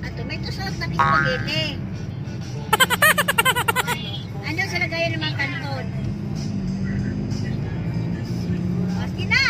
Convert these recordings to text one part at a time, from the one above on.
Ato may tusot na pinagili. Ano sa lagayan ng mga kanton? Pasti na!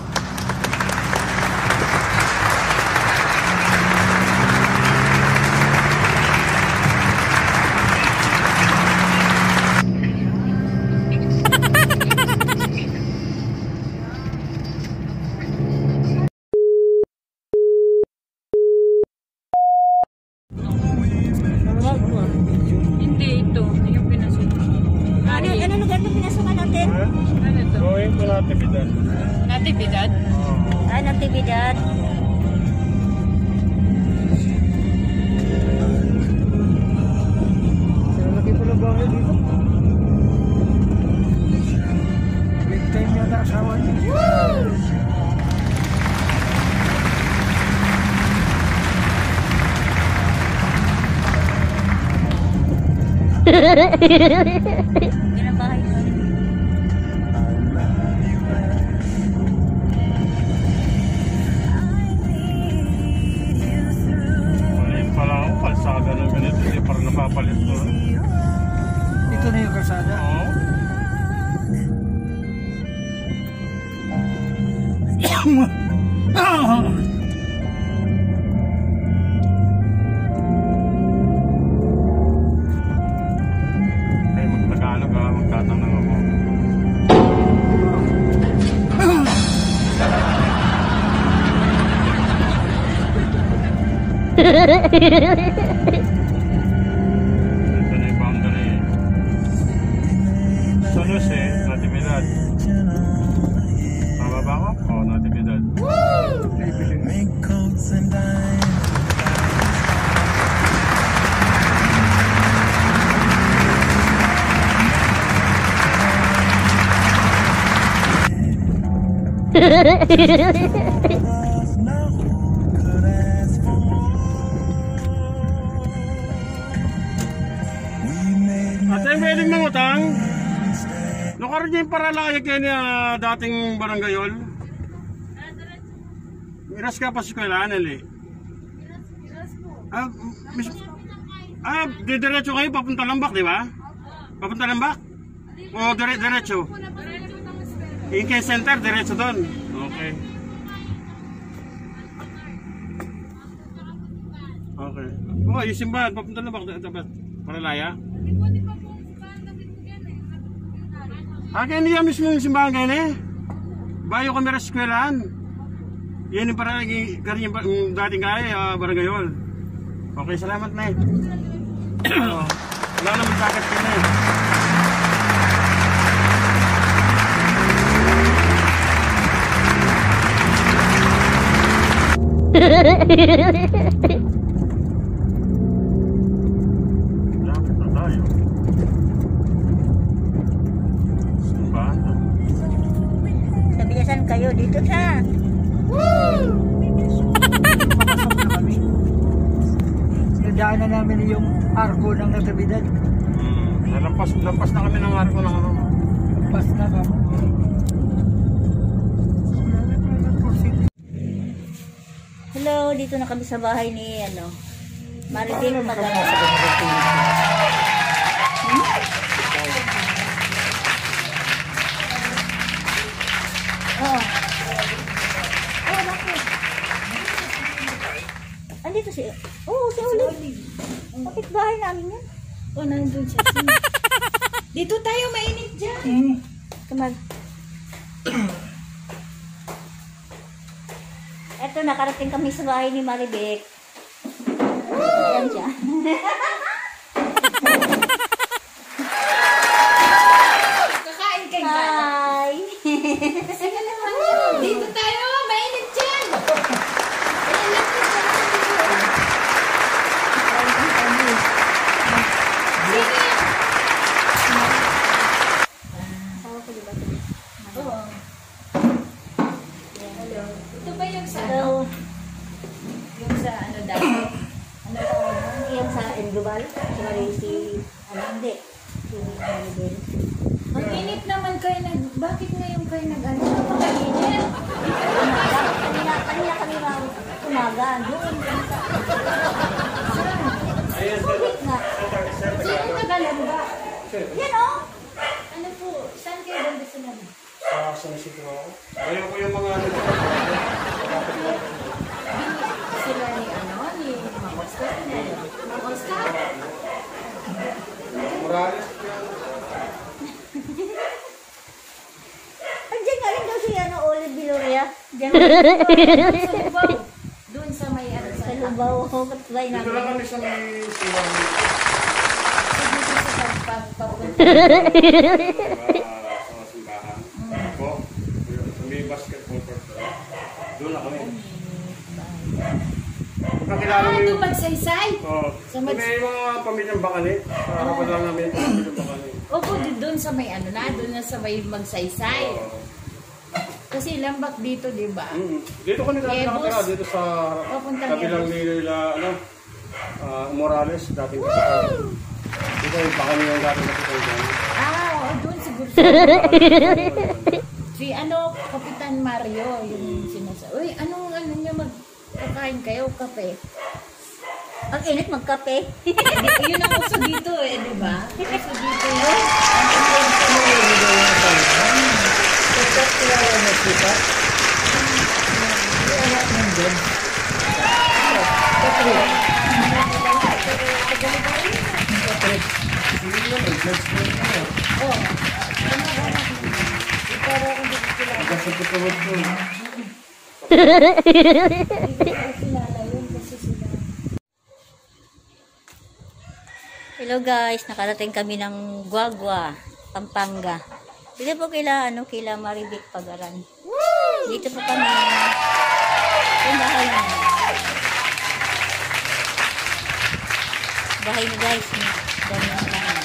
Hindi ito, yung pinasukan. Ano lugar na pinasukan natin? Ano ito? Going to Natividad. Natividad? Ah, Natividad. Laki po na bahay dito. Big time yata asawa niya. Yan ang bahay ko. Maliit pala ako, kalsada ng ganito. Hindi parang napapalit ko. Ito na yung kalsada. Oo. Ay, mag-Tagalog ha. Magtatanong ako. Ito na yung boundary. San Jose, Natividad. Tama ba ako? Oo, Natividad. Ate, pwedeng mangutang? Nakaroon niya yung paralaya kayo niya dating baranggayol? Miras ka pa sa eskwela, Nelly? Diretso kayo, papunta Lambak, di ba? Papunta Lambak? O diretso? Yung kay center, diretso doon. Okay. Okay. Oh, yung simbahan, papunta Lambak, paralaya? Kaya niya mismo yung simbahan kayo eh. Bayo kami sa eskwelahan. Yan yung parang yung dating kaya, barangayol. Okay, salamat na eh. Wala naman sakit ka na eh. Lapit na tayo. Simbahan na. Nabiyasan kayo dito sa... Papasok na kami. Nadaanan namin yung arko ng Natividad. Lampas na kami ng arko ng ano. Pas na kami. Hello, dito na kami sa bahay ni Maribel Magana. Oh. Oh, bakit? Andito si... Oh, si Olive. Kapit bahay namin yan. Oh, nandun siya. Dito tayo, mainit dyan. Come on. Eto, nakarating kami sa bahay ni Maribek. Ayan siya. Kakain kayo. Hi! Sige naman yun. Dito tayo, mainit dyan. Ayan lang po dyan. Sige. Oo. Hello. Ito ba yung sa Hello. Yung sa ano dati? Ano tawag mo? Yung sa Endubal? Sorry, hindi. Si Maribel. Ang init naman kayo bakit ngayon kayo nag-ano? Napakainit. Kanina kami umaga. Doon. Yan oh. Ano po, saan kayo banda sila? Sa San Isidro ako. Ayaw ko yung mga ano. Sila ni Mang Oscar. Mang Oscar? Morales. Andiyan nga rin daw si Olive Viloria. Diyan Sa Lubao. Doon sa may sa Lubao. Kapitbahay Dito lang namin. kami sa may siwang. Sa pagpapunta. Sa simbahan. Ako, may basketball court. Doon na kami. Pagkakilala mo Doon yung... magsaysay. Oo. May mga pamilyang bakali. Kapag lang namin yung pamilyang bakali. Opo, doon sa may doon na sa may magsaysay. Kasi lambak dito, di ba? Dito kami dati nakatira, dito sa kabilang nila, Morales, dating kasama. Dito yung bakali yung dating nakita dyan. Oo, doon siguro. Si Kapitan Mario, yung sinasabi. Uy, ano niya magkakain kayo, kape? Ang init magkape. Yun ang uso dito di ba? Uso dito yun. Hello guys, nakarating kami ng Guagua, Pampanga. Dito po kila Marivic Pagaran. Dito po kami. Yung bahay namin. Bahay ni guys. Dami na namin.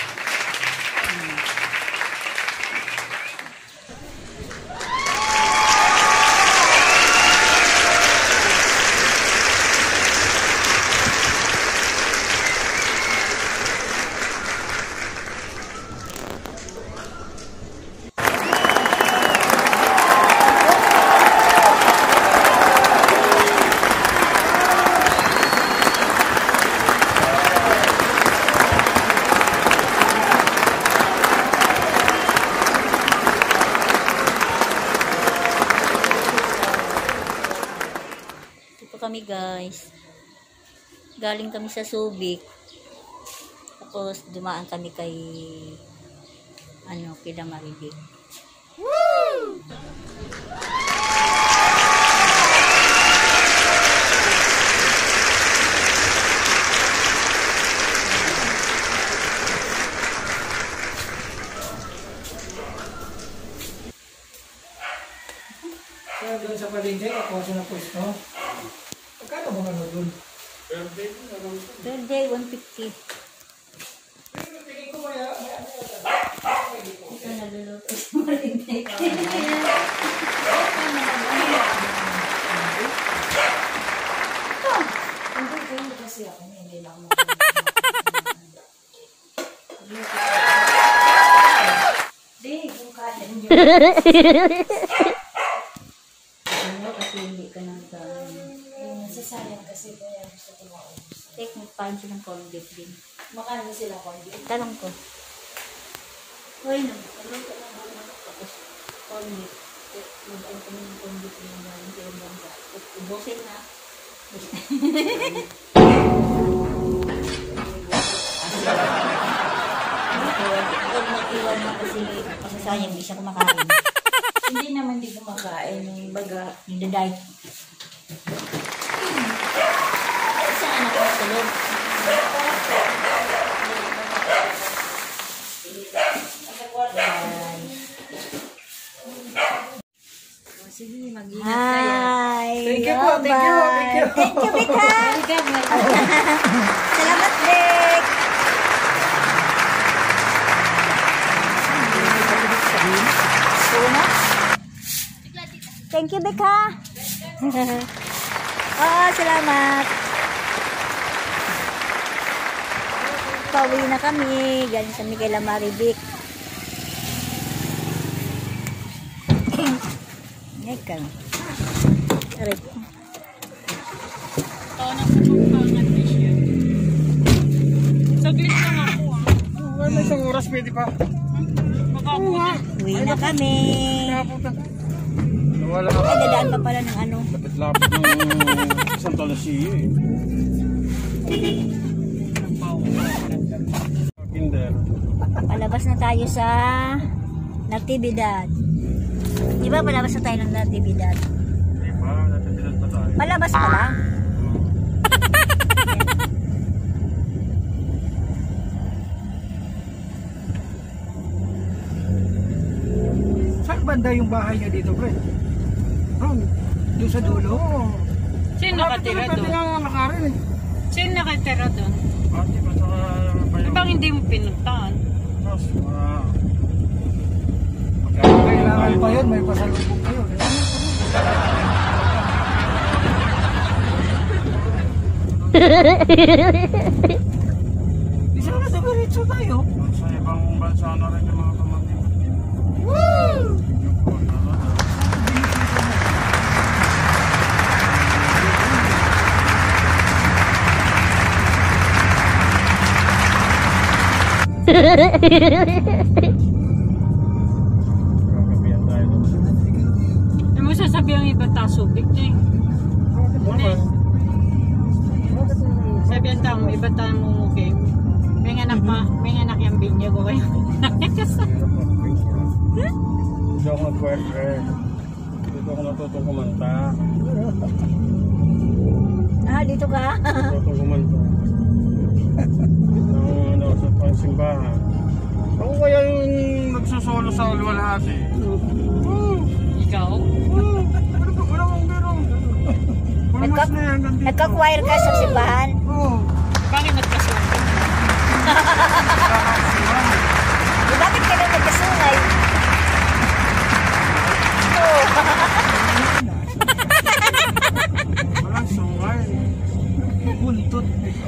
Kami guys, galing kami sa Subic, tapos dumaan kami kay kila Marivic. Kaya doon sa palengke, ako sa na pwesto. Pagkano mo ano doon? Third day, 150. Tingin ko maya. Ito naluluto sa Marivic. Hindi kasi ako, hindi lang mo. Hindi, kung kaya nyo. Kasi hindi ka nang Nasasayang kasi kaya gusto ko maubos. take mo pa silang corn beef din. Makano sila kondi? Talong ko. Hoy, nagluto na ako tapos corn beef. Mag-ano kami ng corn beef yung galing sa ibang bansa. Ubusin na. Huwag mag-iwan na kasi masasayang di siya kumakain. Hindi naman di kumakain yung baga. Nidaday. Isang anak ko sa loob. Sige, mag-ingat kayo. Hi! Thank you po, thank you, thank you. Thank you, Bika! Salamat, Bik! Thank you, Bika! Oo, salamat! Pauwi na kami. Galing kami kay Marivic. Eka. Aray. Wala isang oras pwede pa. Makabuti. Uwi na kami. Nawala Ay, ka. dadaan pa pala ng ano. Lapit-lapit ng isang talasiyo eh. Kinder. Palabas na tayo sa Natividad. Di ba palabas na tayo ng Natividad? Hindi pa, natitilan pa tayo. Palabas pa lang. Saan banda yung bahay niyo dito, pre? Ron, Doon sa dulo? Sino nakatira pwede doon? nga nakarin eh. Sino nakatira doon? Ate pa sa Di ba hindi mo pinuntahan? Tapos, Kailangan pa yun, may pasalubong kayo. Di sana diretso tayo. sa ibang bansa na rin yung mga pamangkin. Yung po, Kakapihan tayo doon. Ano mo sasabihin ang iba tasubik niya eh. Sabihan tayo, iba tayo mumuking. May anak yung binyo ko kayo. Dito ako nag-pwede. Dito ako natutong kumanta. Ah, dito ka? Natutong kumanta. Ano, sa pangsimbahan. Ako kaya yung nagsusolo sa Luwalhati. Ikaw? Wala akong biro. Wala mas na yan, hanggang dito. Nagka-choir ka sa simbahan? Oo. Bakit nagkasundo? Di bakit ka na nagkasungay? Oo. Walang sungay. Buntot.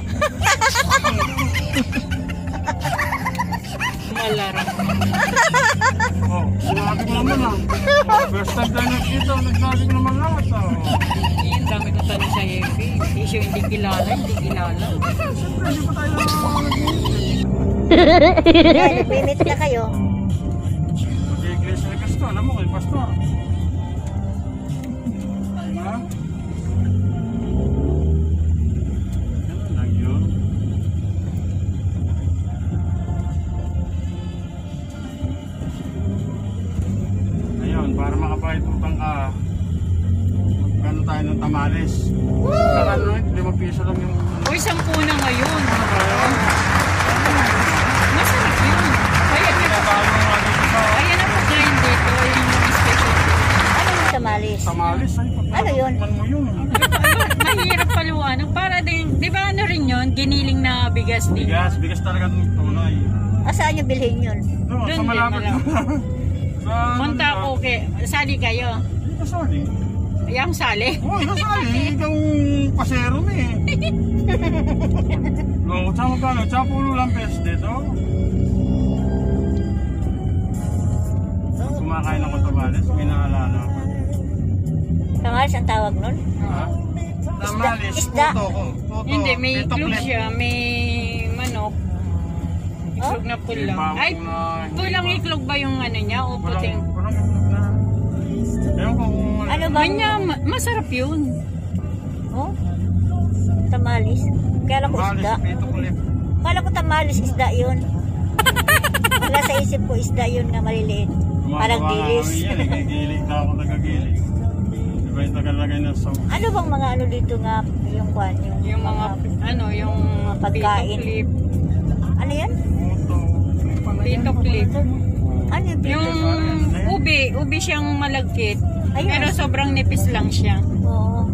Malarang. Oh, sinabi ko naman ah. First time tayo nagkita, nagsabi ko naman lahat ah. Ang dami ko tanong sa FB. Issue hindi kilala. Siyempre, hindi pa tayo Yan, nag-limit na kayo. mag-iglesia na gusto. Alam mo kay pastor. Diba? Ganun lang yun. Ayun, para makapahit utang ka, magkano tayo ng tamales. Magkano, 5 piso lang yung... Uy, 10 na ngayon. Masarap yun. Ayan ang pagkain dito. Yung special. Ano yung samalis? Tamales, ay, Ano yun? pagkakuman mo yun. Mahirap paluwanan. Para din, di ba ano rin yun? Giniling na bigas din. Bigas talaga ng tunay. Ah, saan yung bilhin yun? No, Doon sa din, malapit. Sa... Munta ko, sali kayo. Hindi ka sali. Yang sali. Oo, ikaw sali. Ikaw pasero mo eh. No, tsaka magkano? Tsaka pulo lang pesos dito. Kumakain ako tamales, may naalala ako. Samalis ang tawag nun? Ha? Tamales, Isda. puto ko. Puto. Hindi, may Pito itlog clip. siya. May manok. Itlog na pulang. May Ay, bawang na- pulang itlog ba yung ano niya o puting? Parang itlog na. Ewan ko kung Ano ba? Kanya, masarap yun. Oh? Tamalis? Kala ko tamales, isda. pito clip. Kala ko tamalis, isda yun. Wala sa isip ko, isda yun nga maliliit. Parang dilis. Yan, nagigilig na ako nagagilig. Diba yung tagalagay ng sauce? Ano bang mga ano dito nga, yung kwan, Yung mga, yung mga pagkain. pito clip. Ano yan? Puto. Pito clip. Ano yung Yung pito? ubi siyang malagkit. Ayun. Pero sobrang nipis lang siya. Oo.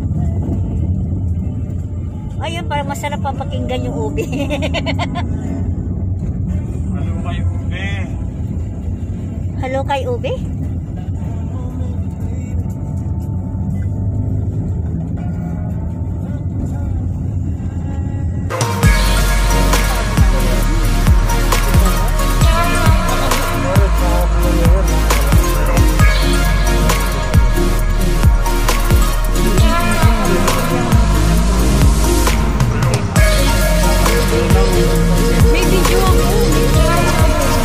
Ayun, parang masarap ang pakinggan yung ubi. Ano kayo, ube? Hello kay ubi? May video ako.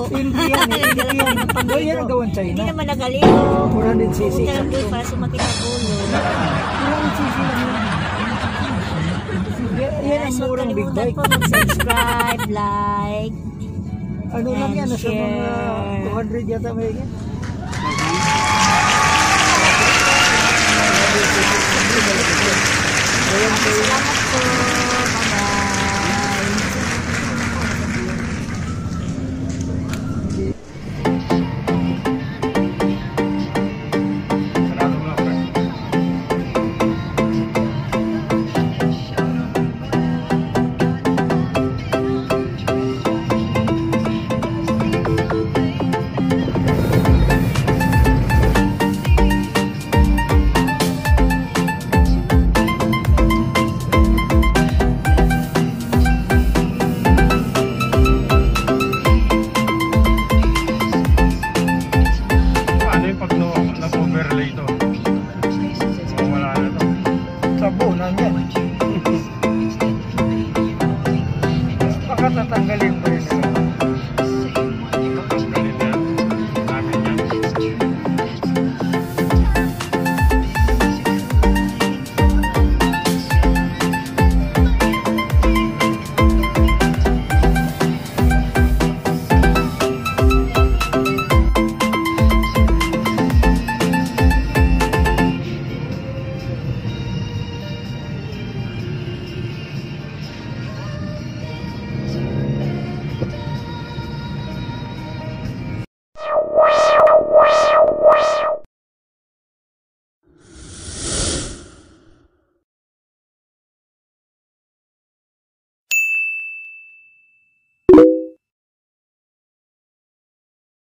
Hindi yan, hindi yan. Oh, yan ang gawan Hindi China. naman nagaligo. 400cc. Pumunta lang doon para sumakit ang ulo. 400cc lang yan. Yan ang So, murang big kalimutan bike. po mag-subscribe, like. Ano lang yan, and nasa mga share. 200 yata may yan. Salamat po.